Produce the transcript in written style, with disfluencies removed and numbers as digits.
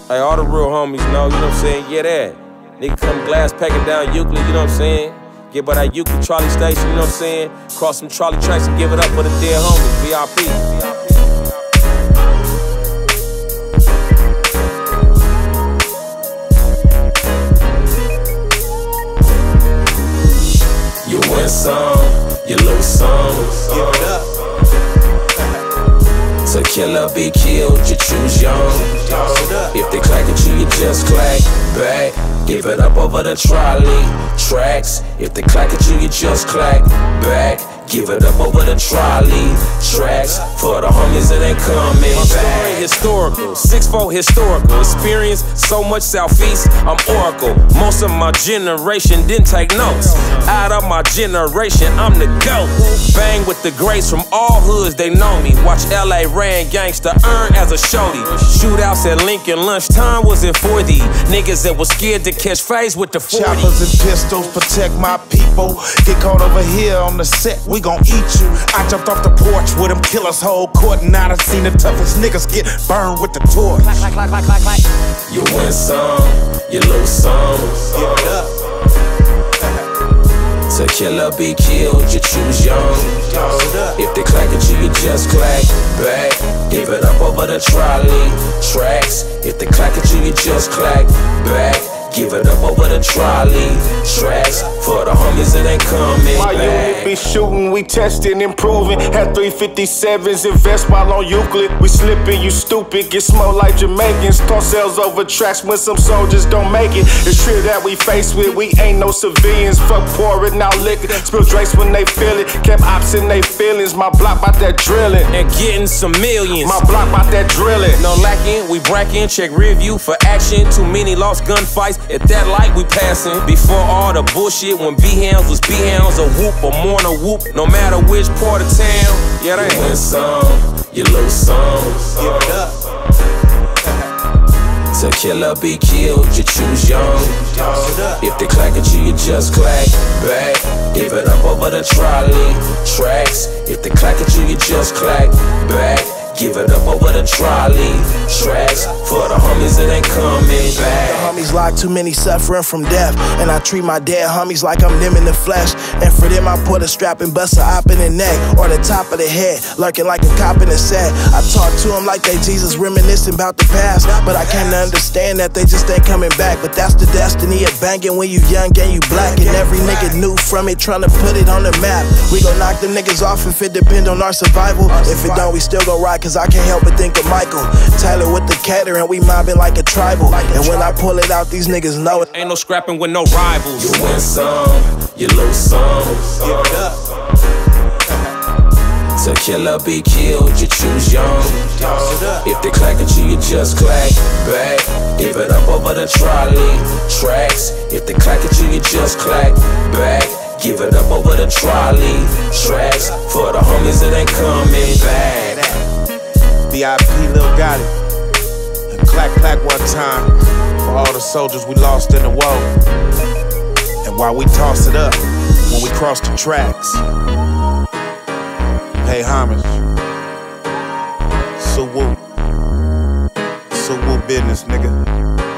Hey, all the real homies know, you know what I'm saying? Yeah, that. Nigga come glass packing down Euclid, you know what I'm saying? Get by that Euclid trolley station, you know what I'm saying? Cross some trolley tracks and give it up for the dead homies, VIP. You win some, you lose some. Give it up. To kill or be killed, you choose young. If they clack at you, you just clack back. Give it up over the trolley tracks. If they clack at you, you just clack back. Give it up over the trolley tracks. For the homies that ain't coming back. Historical, 6'4" historical experience. So much Southeast, I'm Oracle. Most of my generation didn't take notes. Out of my generation, I'm the GOAT. Bang with the greats from all hoods, they know me. Watch LA ran gangsta, earn as a shorty. Shootouts at Lincoln, lunchtime was in 4D. Niggas that was scared to catch phase with the 40. Choppers and pistols protect my people. Get caught over here on the set, we gon' eat you. I jumped off the porch with them killers, whole court, and I done seen the toughest niggas get burned with the torch. You win some, you lose some. Give it up. To kill or be killed, you choose young. If they clack at you, you just clack back. Give it up over the trolley tracks. If they clack at you, you just clack back. Give it up over the trolley tracks. For the homies that ain't coming My back. unit be shooting, we testing, improving. Had 357s, invest while on Euclid. We slipping, you stupid, get smoked like Jamaicans. Toss sales over tracks when some soldiers don't make it. It's true that we faced with, we ain't no civilians. Fuck pouring out liquor, spill drinks when they feel it. Kept ops in they feelings, my block bout that drilling. And getting some millions. My block bout that drilling. No lacking, we bracking, check rear view for action. Too many lost gunfights, at that light we passing. Before all the bullshit, when B-Hounds was B-Hounds, a whoop, a mourn, a whoop. No matter which part of town, yeah, they win some, you lose some. Give it up. To kill or be killed, you choose young. If they clack at you, you just clack back. Give it up over the trolley tracks. If they clack at you, you just clack back. Give it up over the trolley tracks. For the homies that ain't coming back. Homies like too many suffering from death, and I treat my dead homies like I'm them in the flesh. And for them I put a strap and bust a op in the neck or the top of the head, lurking like a cop in the set. I talk to them like they Jesus, reminiscing about the past, but I can't understand that they just ain't coming back. But that's the destiny of banging when you young and you black, and every nigga knew from it, trying to put it on the map. We gon' knock them niggas off if it depend on our survival. If it don't, we still gon' ride, cause I can't help but think of Michael Taylor with the catering, we mobbing like a tribal. And when I pull it out, these niggas know it. Ain't no scrapping with no rivals. You win some, you lose some. Give it up. To kill or be killed, you choose young. If they clack at you, you just clack back. Give it up over the trolley tracks. If they clack at you, you just clack back. Give it up over the trolley tracks. For the homies that ain't coming back. VIP Lil Gotti. And clack clack one time for all the soldiers we lost in the war. And while we toss it up, when we cross the tracks, pay homage. So woo business, nigga.